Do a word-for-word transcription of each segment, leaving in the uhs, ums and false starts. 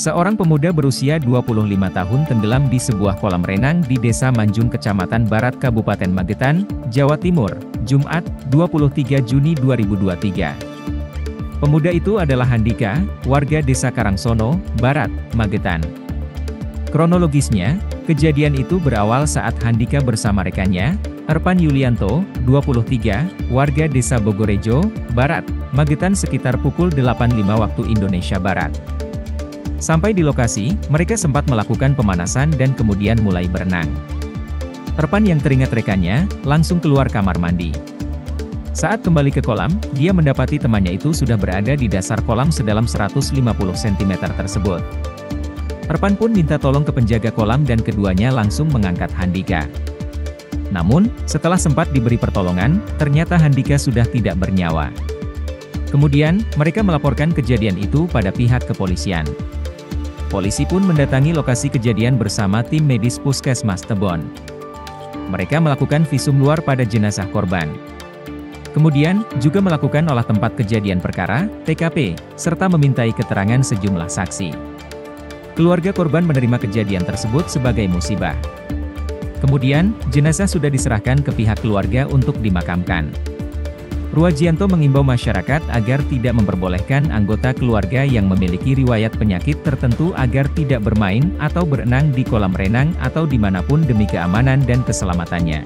Seorang pemuda berusia dua puluh lima tahun tenggelam di sebuah kolam renang di Desa Manjung Kecamatan Barat Kabupaten Magetan, Jawa Timur, Jumat, dua puluh tiga Juni dua ribu dua puluh tiga. Pemuda itu adalah Handika, warga Desa Karangsono, Barat, Magetan. Kronologisnya, kejadian itu berawal saat Handika bersama rekannya, Erpan Yulianto, dua puluh tiga, warga Desa Bogorejo, Barat, Magetan sekitar pukul delapan lima waktu Indonesia Barat. Sampai di lokasi, mereka sempat melakukan pemanasan dan kemudian mulai berenang. Erpan yang teringat rekannya, langsung keluar kamar mandi. Saat kembali ke kolam, dia mendapati temannya itu sudah berada di dasar kolam sedalam seratus lima puluh sentimeter tersebut. Erpan pun minta tolong ke penjaga kolam dan keduanya langsung mengangkat Handika. Namun, setelah sempat diberi pertolongan, ternyata Handika sudah tidak bernyawa. Kemudian, mereka melaporkan kejadian itu pada pihak kepolisian. Polisi pun mendatangi lokasi kejadian bersama tim medis Puskesmas Tebon. Mereka melakukan visum luar pada jenazah korban. Kemudian, juga melakukan olah tempat kejadian perkara, T K P, serta memintai keterangan sejumlah saksi. Keluarga korban menerima kejadian tersebut sebagai musibah. Kemudian, jenazah sudah diserahkan ke pihak keluarga untuk dimakamkan. Ruwajianto mengimbau masyarakat agar tidak memperbolehkan anggota keluarga yang memiliki riwayat penyakit tertentu agar tidak bermain atau berenang di kolam renang atau dimanapun demi keamanan dan keselamatannya.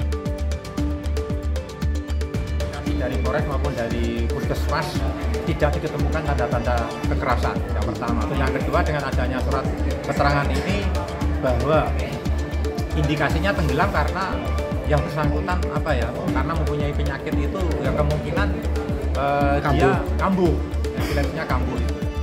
Dari Polres maupun dari Puskesmas tidak diketemukan tanda-tanda kekerasan, yang pertama. Yang kedua, dengan adanya surat keterangan ini bahwa indikasinya tenggelam karena yang bersangkutan apa ya, karena mempunyai penyakit itu ya kemungkinan uh, dia kambuh, istilahnya kambuh itu.